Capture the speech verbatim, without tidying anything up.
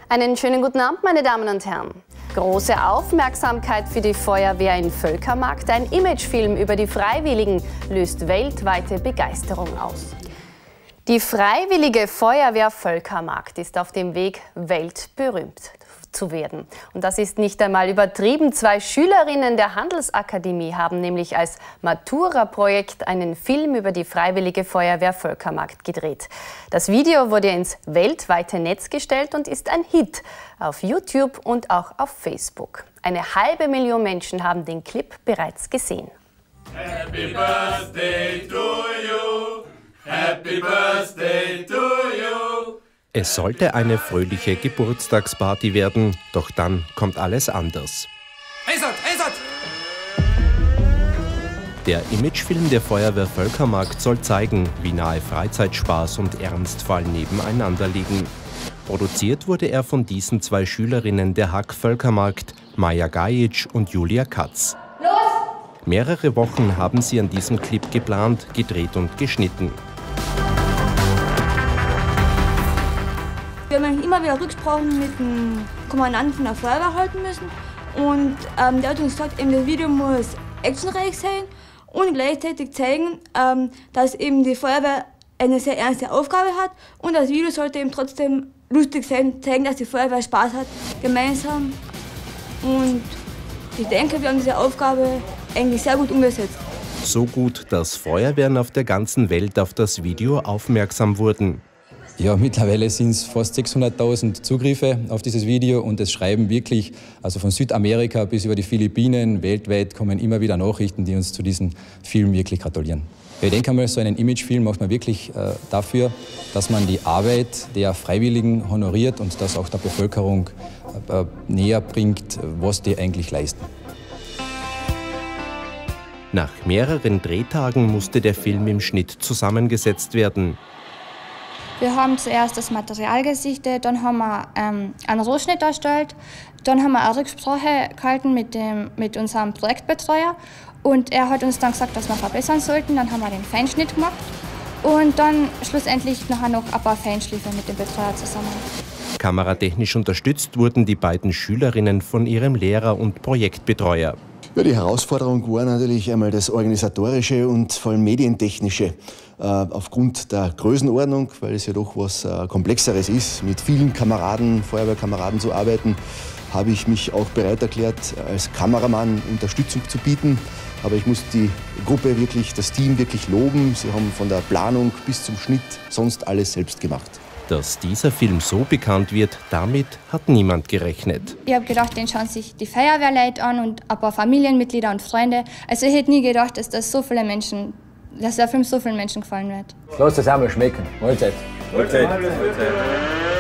Einen schönen guten Abend, meine Damen und Herren. Große Aufmerksamkeit für die Feuerwehr in Völkermarkt. Ein Imagefilm über die Freiwilligen löst weltweite Begeisterung aus. Die Freiwillige Feuerwehr Völkermarkt ist auf dem Weg, weltberühmt zu werden. Und das ist nicht einmal übertrieben. Zwei Schülerinnen der Handelsakademie haben nämlich als Matura-Projekt einen Film über die Freiwillige Feuerwehr Völkermarkt gedreht. Das Video wurde ins weltweite Netz gestellt und ist ein Hit auf YouTube und auch auf Facebook. Eine halbe Million Menschen haben den Clip bereits gesehen. Happy Birthday to you, Happy Birthday to you. Es sollte eine fröhliche Geburtstagsparty werden, doch dann kommt alles anders. Einsatz, Einsatz! Der Imagefilm der Feuerwehr Völkermarkt soll zeigen, wie nahe Freizeitspaß und Ernstfall nebeneinander liegen. Produziert wurde er von diesen zwei Schülerinnen der Hack Völkermarkt, Maja Gajic und Julia Katz. Los! Mehrere Wochen haben sie an diesem Clip geplant, gedreht und geschnitten. Wir haben immer wieder Rücksprachen mit dem Kommandanten der Feuerwehr halten müssen und ähm, der hat uns gesagt, eben das Video muss actionreich sein und gleichzeitig zeigen, ähm, dass eben die Feuerwehr eine sehr ernste Aufgabe hat und das Video sollte eben trotzdem lustig sein, zeigen, dass die Feuerwehr Spaß hat, gemeinsam. Und ich denke, wir haben diese Aufgabe eigentlich sehr gut umgesetzt. So gut, dass Feuerwehren auf der ganzen Welt auf das Video aufmerksam wurden. Ja, mittlerweile sind es fast sechshunderttausend Zugriffe auf dieses Video und es schreiben wirklich, also von Südamerika bis über die Philippinen, weltweit kommen immer wieder Nachrichten, die uns zu diesem Film wirklich gratulieren. Ich denke einmal, so einen Imagefilm macht man wirklich äh, dafür, dass man die Arbeit der Freiwilligen honoriert und das auch der Bevölkerung äh, näher bringt, was die eigentlich leisten. Nach mehreren Drehtagen musste der Film im Schnitt zusammengesetzt werden. Wir haben zuerst das Material gesichtet, dann haben wir ähm, einen Rohschnitt erstellt, dann haben wir eine Rücksprache gehalten mit, dem, mit unserem Projektbetreuer und er hat uns dann gesagt, dass wir verbessern sollten. Dann haben wir den Feinschnitt gemacht und dann schlussendlich nachher noch ein paar Feinschliffe mit dem Betreuer zusammen. Kameratechnisch unterstützt wurden die beiden Schülerinnen von ihrem Lehrer und Projektbetreuer. Ja, die Herausforderung war natürlich einmal das Organisatorische und vor allem Medientechnische. Äh, aufgrund der Größenordnung, weil es ja doch was äh, Komplexeres ist, mit vielen Kameraden, Feuerwehrkameraden zu arbeiten, habe ich mich auch bereit erklärt, als Kameramann Unterstützung zu bieten. Aber ich muss die Gruppe wirklich, das Team wirklich loben. Sie haben von der Planung bis zum Schnitt sonst alles selbst gemacht. Dass dieser Film so bekannt wird, damit hat niemand gerechnet. Ich habe gedacht, den schauen sich die Feuerwehrleute an und ein paar Familienmitglieder und Freunde. Also ich hätte nie gedacht, dass das so viele Menschen, dass der Film so vielen Menschen gefallen wird. Lass es einmal schmecken. Mahlzeit. Mahlzeit. Mahlzeit.